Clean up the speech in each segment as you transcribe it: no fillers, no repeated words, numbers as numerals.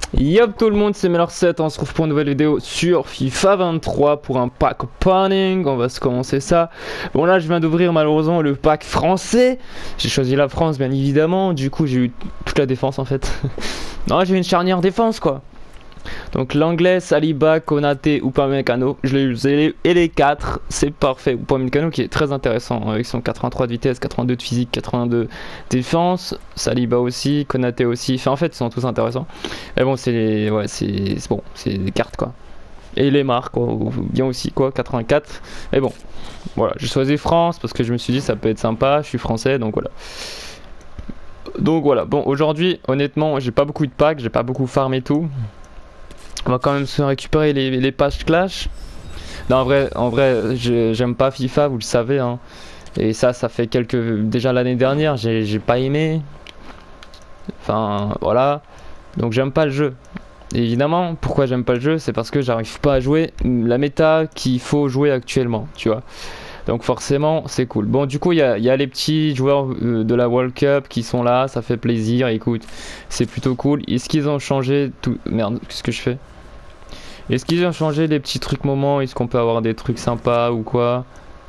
Yop tout le monde, c'est Melor7, on se retrouve pour une nouvelle vidéo sur FIFA 23 pour un pack opening. On va se commencer ça. Bon là je viens d'ouvrir malheureusement le pack français. J'ai choisi la France bien évidemment, du coup j'ai eu toute la défense en fait. Non, j'ai eu une charnière défense quoi. Donc l'anglais, Saliba, Konaté, Upamecano, je l'ai usé et les 4, c'est parfait. Upamecano qui est très intéressant avec son 83 de vitesse, 82 de physique, 82 de défense, Saliba aussi, Konaté aussi, enfin en fait ils sont tous intéressants. Mais bon c'est bon, c'est des cartes quoi. Et les marques quoi, bien aussi quoi, 84. Mais bon, voilà, j'ai choisi France parce que je me suis dit ça peut être sympa, je suis français donc voilà. Donc voilà, bon aujourd'hui honnêtement j'ai pas beaucoup de packs, j'ai pas beaucoup farm et tout. On va quand même se récupérer les pages clash. Non, en vrai, j'aime pas FIFA, vous le savez. Hein. Et ça fait déjà l'année dernière, j'ai pas aimé. Enfin, voilà. Donc j'aime pas le jeu. Et évidemment, pourquoi j'aime pas le jeu, c'est parce que j'arrive pas à jouer la méta qu'il faut jouer actuellement, tu vois. Donc forcément, c'est cool. Bon, du coup, il y a les petits joueurs de la World Cup qui sont là, ça fait plaisir. Écoute, c'est plutôt cool. Est-ce qu'ils ont changé tout... Merde, qu'est-ce que je fais? Est-ce qu'ils ont changé les petits trucs moments? Est-ce qu'on peut avoir des trucs sympas ou quoi?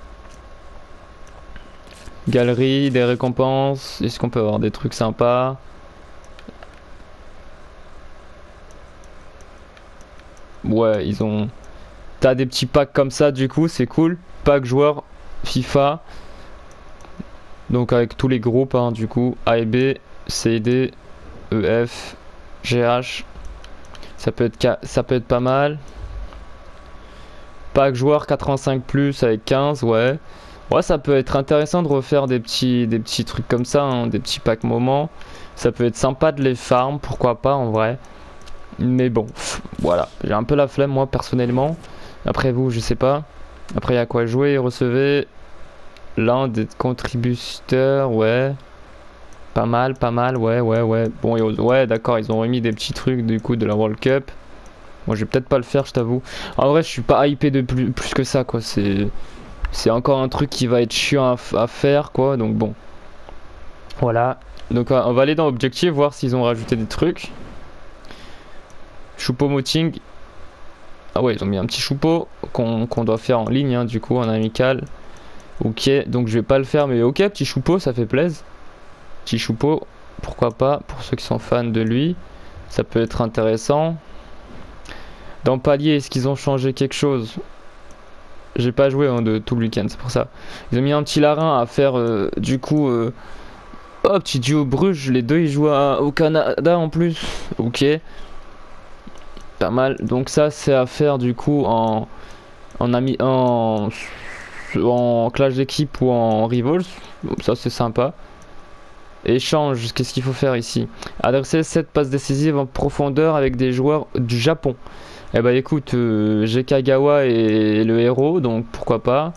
Galerie, des récompenses. Est-ce qu'on peut avoir des trucs sympas? Ouais, ils ont... T'as des petits packs comme ça du coup, c'est cool. Pack joueurs FIFA. Donc avec tous les groupes hein, du coup. A et B, C et D, E, F, G, H. Ça peut être pas mal. Pack joueur 85 plus avec 15, ouais. Ouais, ça peut être intéressant de refaire des petits trucs comme ça, hein, des petits packs moments. Ça peut être sympa de les farm, pourquoi pas en vrai. Mais bon, voilà. J'ai un peu la flemme moi personnellement. Après vous, je sais pas. Après il y a quoi jouer, recevez. L'un des contributeurs, ouais. Pas mal, ouais. Bon, ouais, d'accord, ils ont remis des petits trucs du coup de la World Cup. Moi, je vais peut-être pas le faire, je t'avoue. En vrai, je suis pas hypé de plus que ça, quoi. C'est encore un truc qui va être chiant à faire, quoi. Donc bon. Voilà. Donc on va aller dans Objectif, voir s'ils ont rajouté des trucs. Choupo-Moting. Ah ouais, ils ont mis un petit choupo qu'on doit faire en ligne, hein, du coup, en amical. Ok, donc je vais pas le faire, mais ok, petit choupo, ça fait plaisir. Petit choupo, pourquoi pas, pour ceux qui sont fans de lui. Ça peut être intéressant. Dans Palier, est-ce qu'ils ont changé quelque chose? J'ai pas joué hein, de tout le week-end, c'est pour ça. Ils ont mis un petit larin à faire du coup. Oh, petit duo Bruges, les deux ils jouent au Canada en plus. Ok. Pas mal. Donc ça c'est à faire du coup en clash d'équipe ou en rivals. Ça c'est sympa. Échange, qu'est-ce qu'il faut faire ici? Adresser 7 passes décisives en profondeur avec des joueurs du Japon. Eh bah écoute, j'ai Kagawa et le héros, donc pourquoi pas.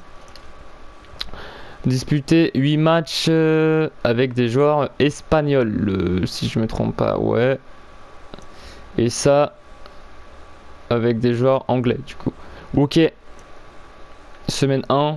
Disputer 8 matchs avec des joueurs espagnols, si je me trompe pas, ouais. Et ça, avec des joueurs anglais, du coup. Ok. Semaine 1.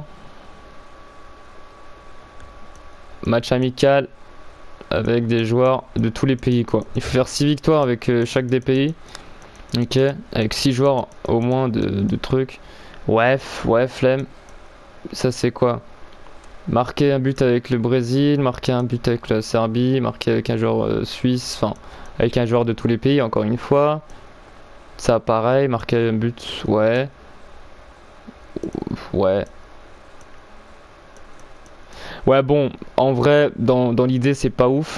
Match amical avec des joueurs de tous les pays, quoi. Il faut faire 6 victoires avec chaque des pays. Ok, avec 6 joueurs au moins de trucs. Ouais, flemme. Ça c'est quoi? Marquer un but avec le Brésil, marquer un but avec la Serbie, marquer avec un joueur suisse, enfin avec un joueur de tous les pays encore une fois. Ça pareil, marquer un but, ouais. Ouais. Ouais bon, en vrai, dans l'idée c'est pas ouf.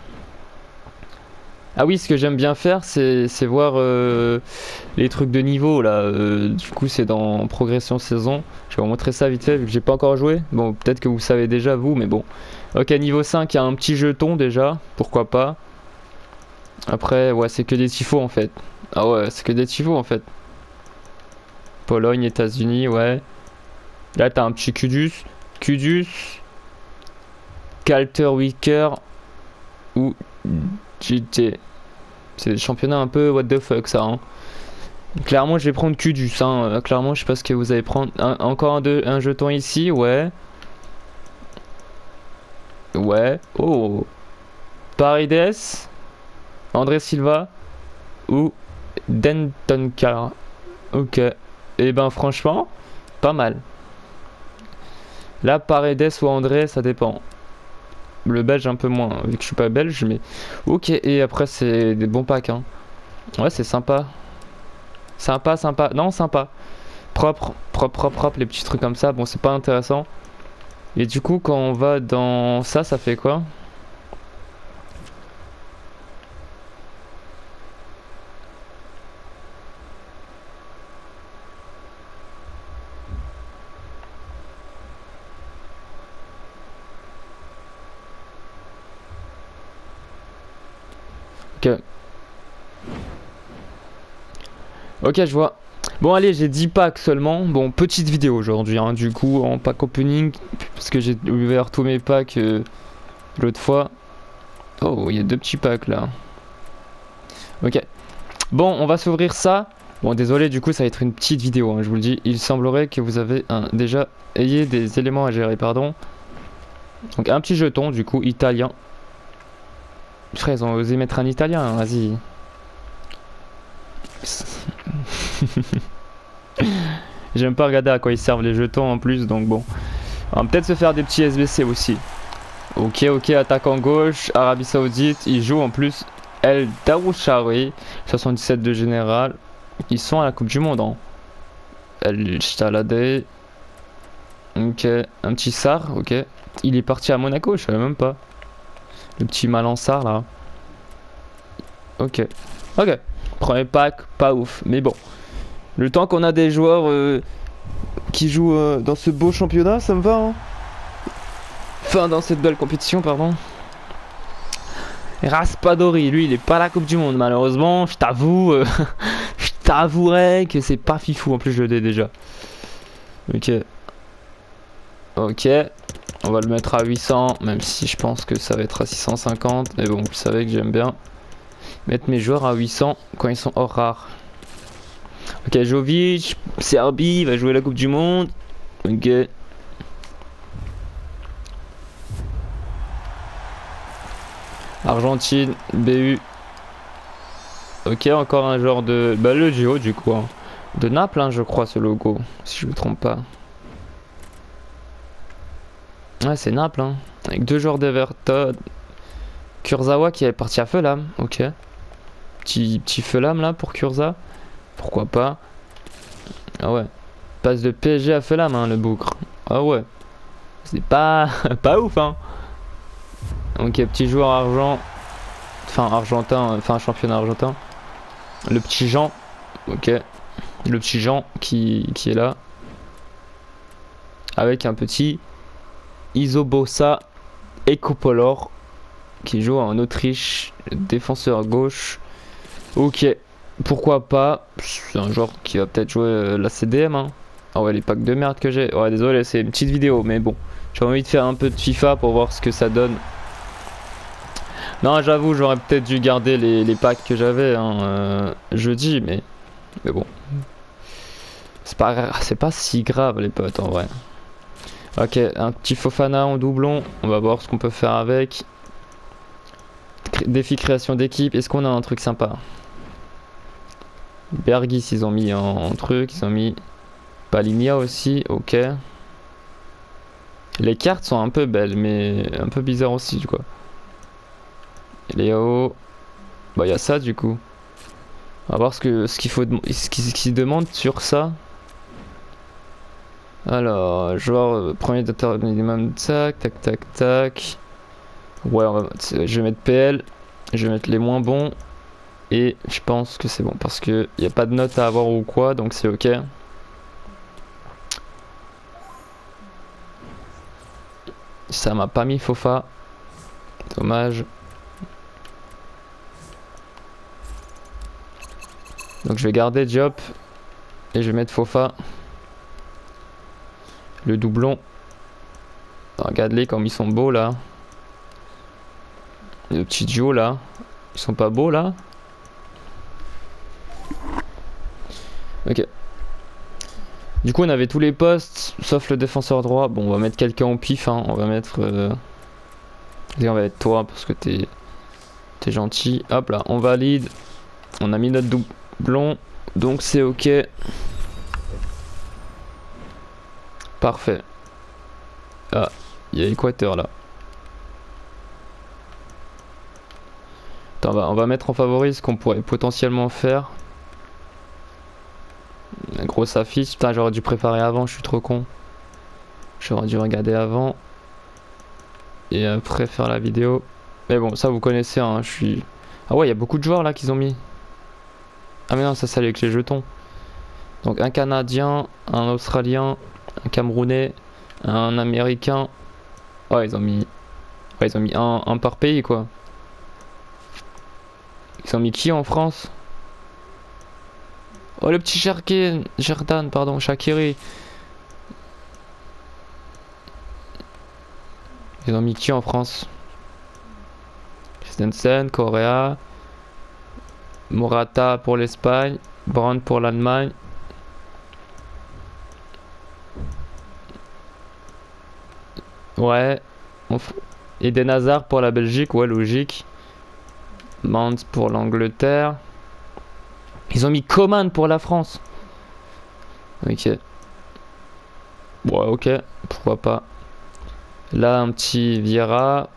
Ah oui, ce que j'aime bien faire, c'est voir les trucs de niveau là. Du coup, c'est dans progression saison. Je vais vous montrer ça vite fait vu que j'ai pas encore joué. Bon, peut-être que vous savez déjà vous, mais bon. Ok, niveau 5, il y a un petit jeton déjà. Pourquoi pas. Après, ouais, c'est que des tifos en fait. Ah ouais, c'est que des tifos en fait. Pologne, États-Unis, ouais. Là, t'as un petit Kudus. Kudus. Calter Wicker. Ou GT. C'est des championnats un peu what the fuck ça hein. Clairement je vais prendre Kudus hein. Clairement je sais pas ce que vous allez prendre. Encore un jeton ici, ouais. Ouais. Oh. Paredes. André Silva. ou Dentonka. Ok. Et ben franchement, pas mal. Là, Paredes ou André, ça dépend. Le belge un peu moins, vu que je suis pas belge, mais... Ok, et après c'est des bons packs, hein. Ouais, c'est sympa. Sympa, sympa. Non, sympa. Propre, propre, propre, propre, les petits trucs comme ça. Bon, c'est pas intéressant. Et du coup, quand on va dans ça, ça fait quoi? Ok. Ok, je vois. Bon, allez, j'ai 10 packs seulement. Bon, petite vidéo aujourd'hui, hein, du coup, en pack opening. Parce que j'ai ouvert tous mes packs l'autre fois. Oh, il y a 2 petits packs là. Ok. Bon, on va s'ouvrir ça. Bon, désolé, du coup, ça va être une petite vidéo, hein, je vous le dis. Il semblerait que vous avez déjà ayez des éléments à gérer, pardon. Donc, un petit jeton, du coup, italien. Frère, ils ont osé mettre un italien, hein, vas-y. J'aime pas regarder à quoi ils servent les jetons en plus, donc bon. On va peut-être se faire des petits SBC aussi. Ok, ok, attaquant gauche, Arabie Saoudite. Il joue en plus El Darouchaoui, 77 de général. Ils sont à la Coupe du Monde, hein. El Shtalade. Ok, un petit Sar, ok. Il est parti à Monaco, je savais même pas. Le petit Malansar là. Ok, ok. Premier pack, pas ouf, mais bon. Le temps qu'on a des joueurs qui jouent dans ce beau championnat, ça me va, hein. Enfin, dans cette belle compétition, pardon. Raspadori, lui, il est pas à la Coupe du Monde, malheureusement. Je t'avoue, je t'avouerai que c'est pas fifou. En plus, je l'ai déjà. Ok. Ok. On va le mettre à 800, même si je pense que ça va être à 650. Mais bon, vous savez que j'aime bien mettre mes joueurs à 800 quand ils sont hors rares. Ok, Jovic, Serbie, il va jouer la Coupe du Monde. Ok. Argentine, BU. Ok, encore un genre de... Bah le Géo du coup. Hein. De Naples, hein, je crois, ce logo. Si je me trompe pas. Ouais, c'est Naples, hein. Avec 2 joueurs d'Everton. Kurzawa qui est parti à Fulham. Ok. Petit Fulham là pour Kurza. Pourquoi pas. Ah ouais. Passe de PSG à Fulham, hein, le bougre. Ah ouais. C'est pas... pas ouf, hein. Ok, petit joueur argent. Enfin, argentin. Enfin, championnat argentin. Le petit Jean. Ok. Le petit Jean qui est là. Avec un petit Isobosa Ekopolor qui joue en Autriche. Défenseur gauche. Ok. Pourquoi pas. C'est un joueur qui va peut-être jouer la CDM. Hein. Ah ouais, les packs de merde que j'ai. Ouais, désolé, c'est une petite vidéo. Mais bon. J'ai envie de faire un peu de FIFA pour voir ce que ça donne. Non, j'avoue, j'aurais peut-être dû garder les packs que j'avais hein, jeudi, mais bon. C'est pas si grave, les potes, en vrai. Ok, un petit Fofana en doublon. On va voir ce qu'on peut faire avec. Défi création d'équipe. Est-ce qu'on a un truc sympa? Bergis, ils ont mis en truc. Ils ont mis Palimia aussi. Ok. Les cartes sont un peu belles, mais un peu bizarres aussi, quoi. Léo. Bah, il y a ça, du coup. On va voir ce qu'il faut, ce qu'il demande sur ça. Alors, joueur premier dateur minimum, tac, tac, tac, tac. Ouais, je vais mettre PL. Je vais mettre les moins bons. Et je pense que c'est bon parce que il n'y a pas de note à avoir ou quoi, donc c'est ok. Ça m'a pas mis Fofa. Dommage. Donc je vais garder Diop. Et je vais mettre Fofa. Le doublon. Regarde-les comme ils sont beaux là. Le petit duo là. Ils sont pas beaux là. Ok. Du coup on avait tous les postes. Sauf le défenseur droit. Bon on va mettre quelqu'un au pif hein. On va mettre... Et on va mettre toi parce que t'es gentil. Hop là on valide. On a mis notre doublon, donc c'est ok. Parfait. Ah, il y a Équateur là. Attends, on va mettre en favori ce qu'on pourrait potentiellement faire. La grosse affiche. Putain, j'aurais dû préparer avant, je suis trop con. J'aurais dû regarder avant. Et après faire la vidéo. Mais bon, ça vous connaissez, hein, je suis... Ah ouais, il y a beaucoup de joueurs là qu'ils ont mis. Ah mais non, ça c'est avec les jetons. Donc un Canadien, un Australien, un Camerounais, un Américain. Ouais, ils ont mis... Ouais, ils ont mis un par pays, quoi. Ils ont mis qui en France? Oh, le petit Jerdan, pardon, Shaqiri. Ils ont mis qui en France? Christensen, Correa, Morata pour l'Espagne, Brandt pour l'Allemagne. Ouais. Eden Hazard pour la Belgique, ouais, logique. Mount pour l'Angleterre. Ils ont mis Coman pour la France. Ok. Ouais, ok, pourquoi pas. Là, un petit Vieira.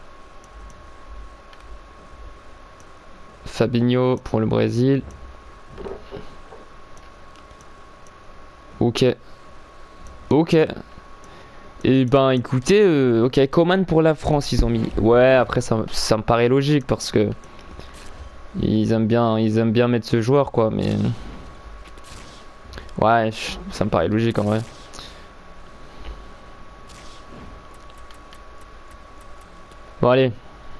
Fabinho pour le Brésil. Ok. Ok. Et ben écoutez, ok, Coman pour la France ils ont mis. Ouais, après ça me paraît logique parce que ils aiment bien mettre ce joueur quoi, mais ouais, ça me paraît logique en vrai. Bon allez.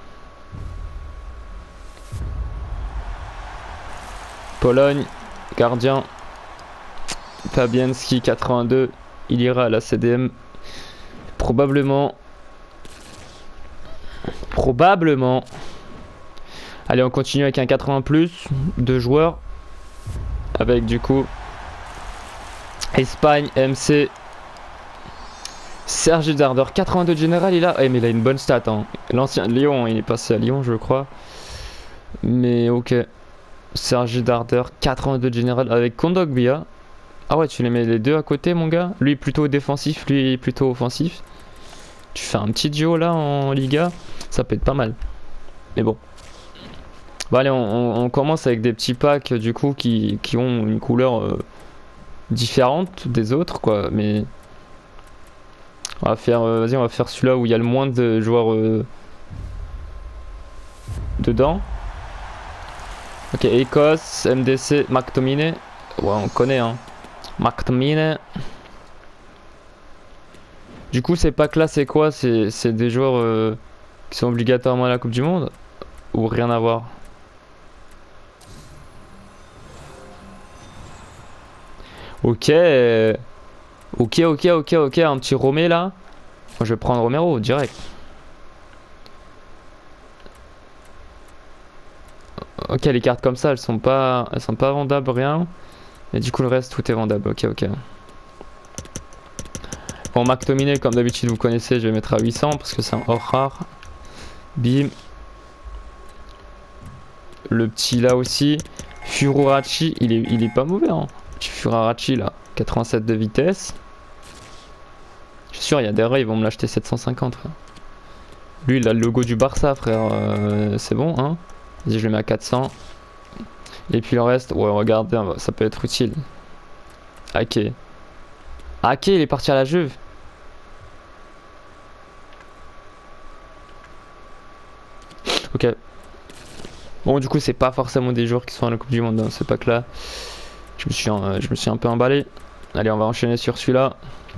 Pologne, gardien. Fabianski 82, il ira à la CDM. Probablement. Allez, on continue avec un 80+, deux joueurs. Avec du coup Espagne, MC. Sergi Darder, 82 de général, il a. Eh, mais il a une bonne stat. Hein. L'ancien Lyon, il est passé à Lyon, je crois. Mais ok. Sergi Darder, 82 de général avec Kondogbia. Ah ouais, tu les mets les deux à côté, mon gars. Lui plutôt défensif, lui plutôt offensif. Tu fais un petit duo là en Liga, ça peut être pas mal. Mais bon. Bon allez, on commence avec des petits packs du coup qui ont une couleur différente des autres quoi. Mais on va faire, vas-y, on va faire celui-là où il y a le moins de joueurs dedans. Ok, Écosse, MDC, McTominay. Ouais, on connaît hein. McTominay. Du coup, ces packs là, c'est quoi? C'est des joueurs qui sont obligatoirement à la Coupe du Monde? Ou rien à voir? Ok. Ok, un petit Romé là. Moi, je vais prendre Romero direct. Ok, les cartes comme ça, elles sont pas vendables, rien. Et du coup, le reste, tout est vendable. Ok. Bon, McTominay, comme d'habitude, vous connaissez, je vais mettre à 800 parce que c'est un hors rare. Bim. Le petit là aussi. Fururachi, il est pas mauvais, hein. Petit Fururachi là, 87 de vitesse. Je suis sûr, il y a des rats, ils vont me l'acheter 750, frère. Lui, il a le logo du Barça, frère. C'est bon, hein. Vas-y, je le mets à 400. Et puis le reste, ouais, regardez, ça peut être utile. Ake. Ake, il est parti à la Juve. Ok. Bon, du coup, c'est pas forcément des joueurs qui sont à la Coupe du Monde dans ce pack là. Je me suis un peu emballé. Allez, on va enchaîner sur celui-là.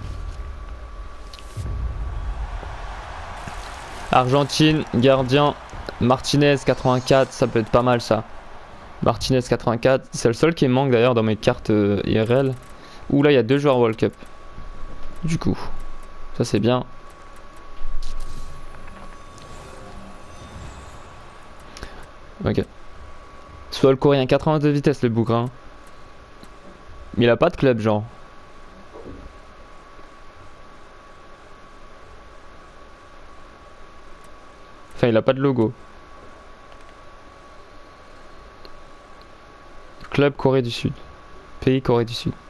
Argentine, gardien, Martinez 84, ça peut être pas mal ça. Martinez 84, c'est le seul qui me manque d'ailleurs dans mes cartes IRL. Ouh là, il y a deux joueurs World Cup. Du coup, ça c'est bien. Ok. Soit le coréen 82 vitesse, le bougrain. Mais il a pas de club, genre. Enfin, il a pas de logo. Club Corée du Sud. Pays Corée du Sud.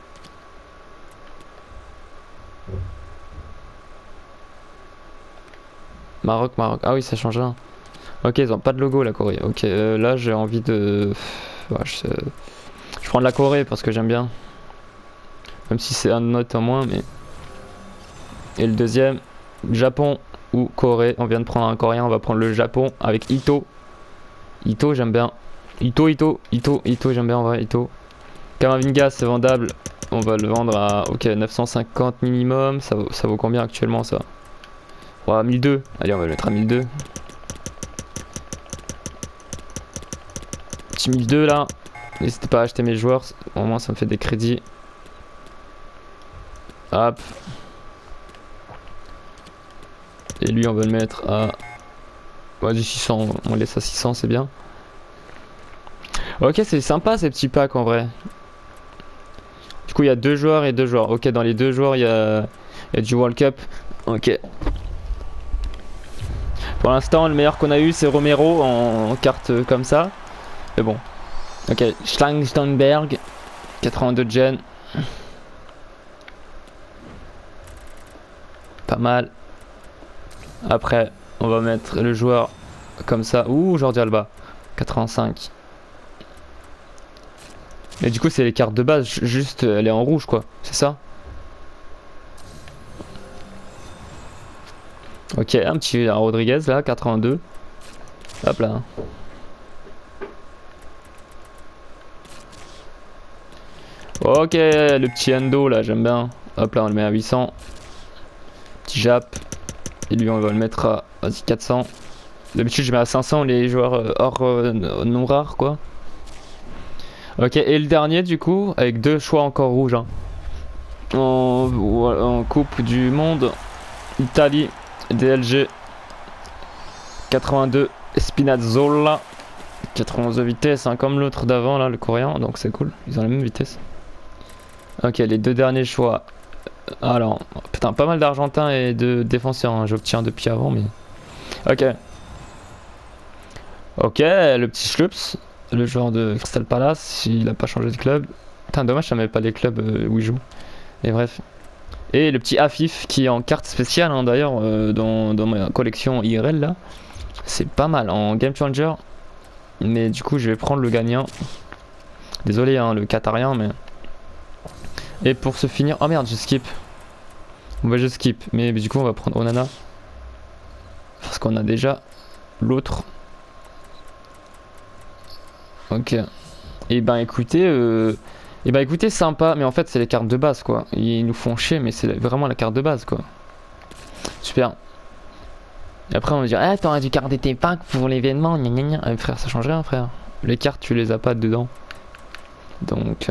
Maroc, Maroc. Ah oui, ça change rien. Ok, ils ont pas de logo la Corée. Ok, là j'ai envie de... Ouais, je prends de la Corée parce que j'aime bien. Même si c'est un note en moins, mais... Et le deuxième, Japon ou Corée. On vient de prendre un coréen, on va prendre le Japon avec Ito. Ito, j'aime bien. Ito, j'aime bien en vrai, Ito. Kamavinga, c'est vendable. On va le vendre à, ok, 950 minimum. Ça vaut combien actuellement ça? Ouais, 1002. Allez, on va le mettre à 1002. Petit 1002 là. N'hésitez pas à acheter mes joueurs. Au moins, ça me fait des crédits. Hop. Et lui, on va le mettre à... Vas-y, 600. On laisse à 600, c'est bien. Ok, c'est sympa ces petits packs en vrai. Du coup, il y a 2 joueurs et 2 joueurs. Ok, dans les 2 joueurs, il y a du World Cup. Ok. Pour l'instant, le meilleur qu'on a eu, c'est Romero en carte comme ça. Mais bon. Ok, Schlangenberg. 82 gen. Pas mal. Après, on va mettre le joueur comme ça. Ouh, Jordi Alba. 85. Mais du coup, c'est les cartes de base. Juste, elle est en rouge, quoi. C'est ça? Ok, un petit Rodriguez, là. 82. Hop là. Ok, le petit Endo, là, j'aime bien. Hop là, on le met à 800. Petit Jap. Et lui, on va le mettre à, vas-y, 400. D'habitude, je mets à 500 les joueurs hors non rares, quoi. Ok, et le dernier, du coup, avec 2 choix encore rouges. Hein. En Coupe du Monde, Italie, DLG, 82, Spinazzola, 91 de vitesse, hein, comme l'autre d'avant, là, le coréen, donc c'est cool, ils ont la même vitesse. Ok, les 2 derniers choix. Alors, putain, pas mal d'Argentins et de défenseurs, hein, j'obtiens depuis avant, mais... Ok. Ok, le petit Schlups, le joueur de Crystal Palace, il a pas changé de club. Putain, dommage, ça met pas les clubs où il joue. Et bref. Et le petit Afif qui est en carte spéciale, hein, d'ailleurs, dans ma collection IRL là. C'est pas mal en Game Changer. Mais du coup, je vais prendre le gagnant. Désolé, hein, le Qatarien, mais. Et pour se finir. Oh merde, je skip. Bon, bah, je skip. Mais du coup, on va prendre Onana. Parce qu'on a déjà l'autre. Ok. Et ben écoutez, sympa, mais en fait c'est les cartes de base quoi. Ils nous font chier, mais c'est vraiment la carte de base quoi. Super. Et après on va dire, ah t'aurais dû garder tes packs pour l'événement, gna gna gna. Frère, ça change rien frère. Les cartes tu les as pas dedans. Donc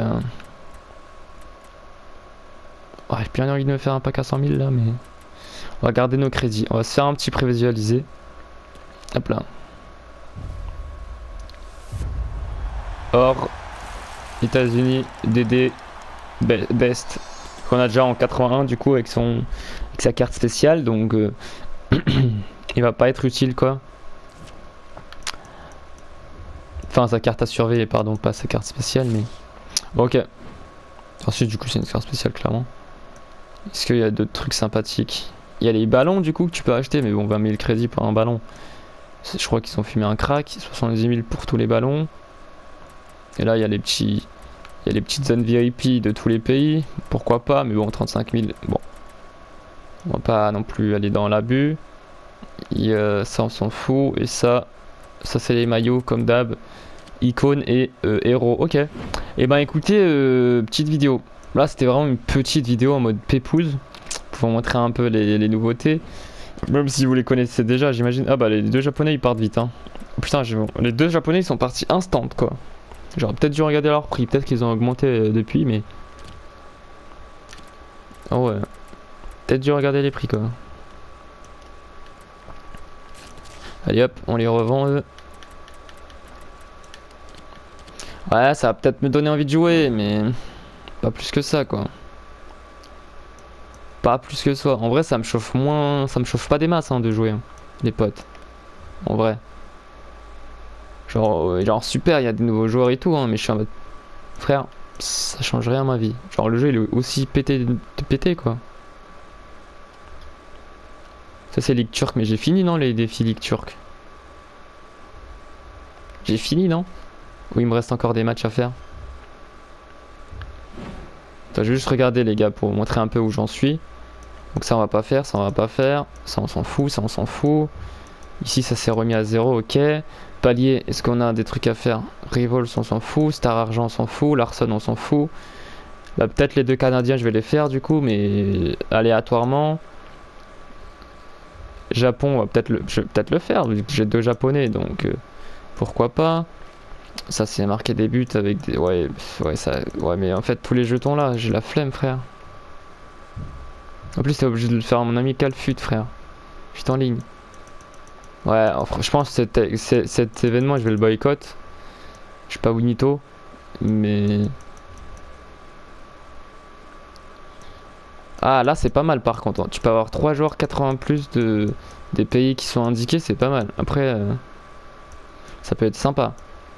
ouais, j'ai bien envie de me faire un pack à 100 000 là, mais on va garder nos crédits. On va se faire un petit prévisualisé. Hop là. Or, États-Unis, DD, Best, qu'on a déjà en 81 du coup avec sa carte spéciale, donc il va pas être utile quoi. Enfin sa carte à surveiller, pardon, pas sa carte spéciale, mais bon, ok. Ensuite du coup c'est une carte spéciale clairement. Est-ce qu'il y a d'autres trucs sympathiques? Il y a les ballons du coup que tu peux acheter, mais bon 20 000 crédits pour un ballon. Je crois qu'ils ont fumé un crack, 70 000 pour tous les ballons. Et là il y a les petites zones VIP de tous les pays, pourquoi pas, mais bon 35 000, bon. On va pas non plus aller dans l'abus. Ça on s'en fout, et ça c'est les maillots comme d'hab, icônes et héros, ok. Et ben écoutez, petite vidéo. Là c'était vraiment une petite vidéo en mode pépouze, pour vous montrer un peu les nouveautés. Même si vous les connaissez déjà, j'imagine. Ah bah les 2 japonais ils partent vite hein. Putain, les 2 japonais ils sont partis instant quoi. J'aurais peut-être dû regarder leur prix, peut-être qu'ils ont augmenté depuis, mais... Oh ouais. Peut-être dû regarder les prix quoi. Allez hop, on les revend eux. Ouais, ça va peut-être me donner envie de jouer, mais... Pas plus que ça quoi. Pas plus que ça. En vrai ça me chauffe moins... Ça me chauffe pas des masses hein, de jouer, hein, les potes. En vrai. Genre super, il y a des nouveaux joueurs et tout, hein, mais je suis en mode... frère, ça change rien à ma vie. Genre le jeu il est aussi pété de pété quoi. Ça c'est Ligue turque, mais j'ai fini non les défis Ligue turque. J'ai fini non? Ou il me reste encore des matchs à faire? Attends, je vais juste regarder les gars pour vous montrer un peu où j'en suis. Donc ça on va pas faire, ça on va pas faire, ça on s'en fout, ça on s'en fout. Ici ça s'est remis à 0, ok. Palier, est-ce qu'on a des trucs à faire? Revolts on s'en fout, Star Argent on s'en fout, Larson on s'en fout. Là peut-être les deux Canadiens je vais les faire du coup, mais aléatoirement. Japon, on va je vais peut-être le faire, vu que j'ai deux Japonais, donc pourquoi pas. Ça c'est marqué des buts avec des... Ouais, mais en fait tous les jetons là, j'ai la flemme frère. En plus t'es obligé de le faire à mon ami Calfut frère. Je suis en ligne. Ouais, je pense que cet événement je vais le boycott. Je suis pas Winito, mais... Ah là c'est pas mal par contre. Tu peux avoir 3 joueurs 80 plus des pays qui sont indiqués, c'est pas mal. Après, ça peut être sympa.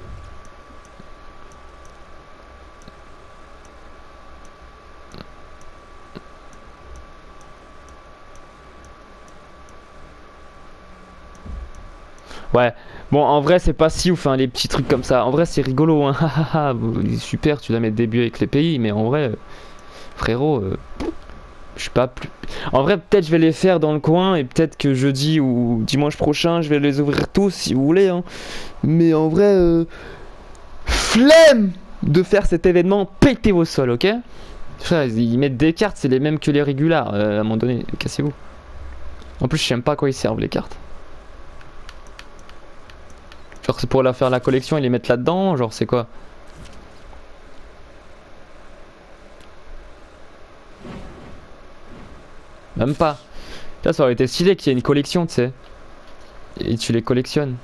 Ouais, bon en vrai c'est pas si ouf hein, les petits trucs comme ça. En vrai c'est rigolo hein, super tu dois mettre des buts avec les pays, mais en vrai, frérot, je suis pas plus... En vrai peut-être je vais les faire dans le coin et peut-être que jeudi ou dimanche prochain je vais les ouvrir tous si vous voulez hein. Mais en vrai, flemme de faire cet événement, pétez vos sols, ok? Frère, ils mettent des cartes, c'est les mêmes que les régulars, à un moment donné, cassez-vous. En plus je sais même pas à quoi ils servent les cartes. Genre c'est pour leur faire la collection et les mettre là-dedans, genre c'est quoi? Même pas. Là ça aurait été stylé qu'il y ait une collection, tu sais. Et tu les collectionnes.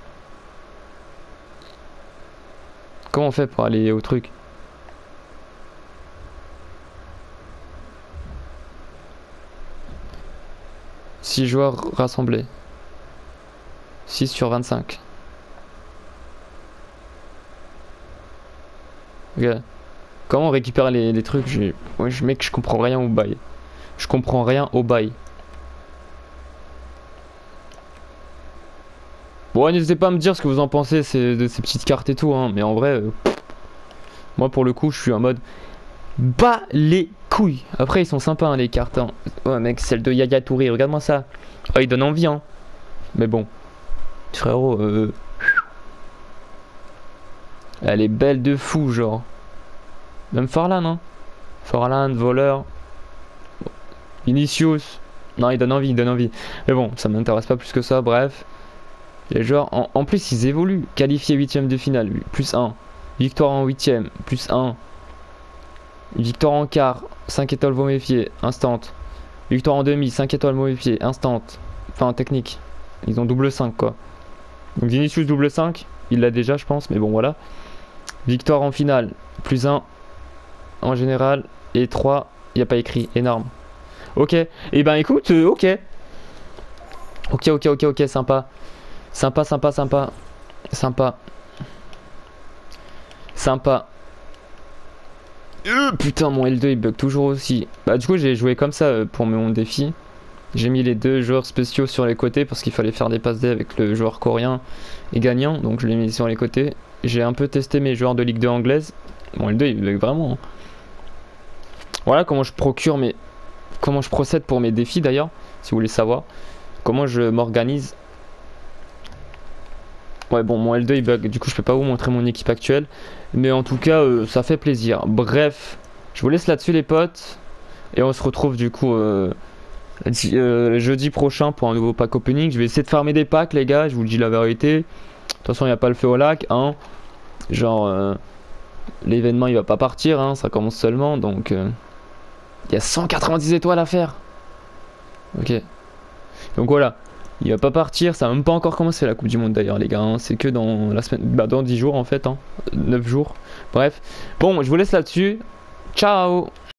Comment on fait pour aller au truc? Six joueurs rassemblés. 6 sur 25. Ok. Comment on récupère les trucs? Ouais, mec, je comprends rien au bail. Je comprends rien au bail. Bon, n'hésitez pas à me dire ce que vous en pensez de ces petites cartes et tout, hein. Mais en vrai, moi pour le coup, je suis en mode bas les couilles. Après, ils sont sympas, hein, les cartes. Hein. Ouais, mec, celle de Yaya Touré, regarde-moi ça. Oh, il donne envie, hein. Mais bon, frérot, elle est belle de fou, genre. Même Forlan, hein. Forlan, voleur. Vinicius. Non, il donne envie, il donne envie. Mais bon, ça m'intéresse pas plus que ça, bref. Les joueurs, en plus, ils évoluent. Qualifié 8ème de finale, plus 1. Victoire en 8ème, plus 1. Victoire en quart, 5 étoiles vont méfier, instant. Victoire en demi, 5 étoiles vont méfier, instant. Enfin, technique. Ils ont double 5, quoi. Donc Vinicius double 5, il l'a déjà, je pense, mais bon, voilà. Victoire en finale, plus 1 en général, et 3, il n'y a pas écrit, énorme. Ok, et ben écoute, ok. Ok, sympa. Sympa. Putain, mon L2 il bug toujours aussi. Bah du coup j'ai joué comme ça pour mon défi. J'ai mis les deux joueurs spéciaux sur les côtés parce qu'il fallait faire des passes D avec le joueur coréen et gagnant. Donc je l'ai mis sur les côtés. J'ai un peu testé mes joueurs de Ligue 2 anglaise. Mon L2 il bug vraiment. Hein. Voilà comment je procure mes... Comment je procède pour mes défis d'ailleurs, si vous voulez savoir. Comment je m'organise. Ouais bon mon L2 il bug, du coup je peux pas vous montrer mon équipe actuelle. Mais en tout cas ça fait plaisir. Bref, je vous laisse là-dessus les potes. Et on se retrouve du coup jeudi prochain pour un nouveau pack opening. Je vais essayer de farmer des packs les gars, je vous le dis la vérité. De toute façon il n'y a pas le feu au lac hein. Genre l'événement il va pas partir hein, ça commence seulement. Donc il y a 190 étoiles à faire. Ok. Donc voilà. Il va pas partir, ça a même pas encore commencé la Coupe du Monde d'ailleurs les gars, hein. C'est que dans la semaine, bah dans 10 jours en fait, hein. 9 jours, bref. Bon, je vous laisse là-dessus, ciao.